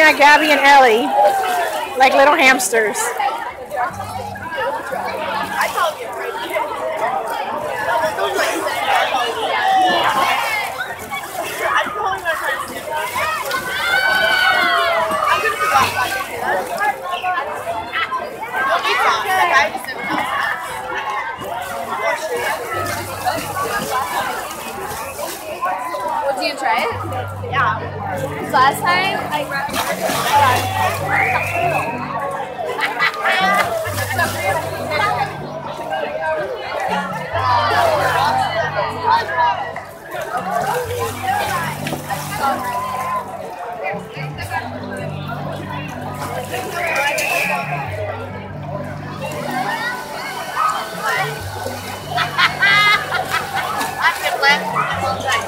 at Gabby and Ellie like little hamsters. Well, do you try it? Yeah. Last time, I I can laugh all day.